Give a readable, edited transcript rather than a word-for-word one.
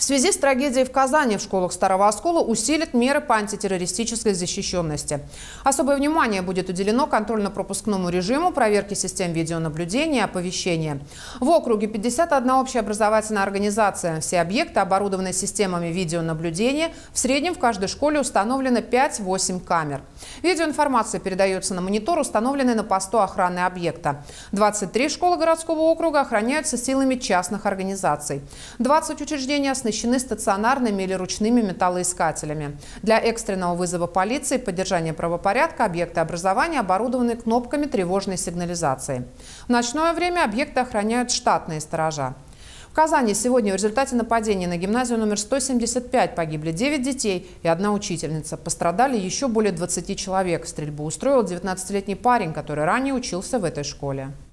связи с трагедией в Казани в школах Старого Оскола усилят меры по антитеррористической защищенности. Особое внимание будет уделено контрольно-пропускному режиму, проверке систем видеонаблюдения и оповещения. В округе 51 общеобразовательная организация. Все объекты оборудованы системами видеонаблюдения. В среднем в каждой школе установлено 5-8 камер. Видеоинформация передается на монитор, установленный на посту охраны объекта. 23 школы городского округа охраняются силами частных организаций. 20 учреждений оснащены стационарными или ручными металлоискателями. Для экстренного вызова полиции и поддержания правопорядка объекты образования оборудованы кнопками тревожной сигнализации. В ночное время объекты охраняют штатные сторожа. В Казани сегодня в результате нападения на гимназию номер 175 погибли 9 детей и 1 учительница. Пострадали еще более 20 человек. Стрельбу устроил 19-летний парень, который ранее учился в этой школе.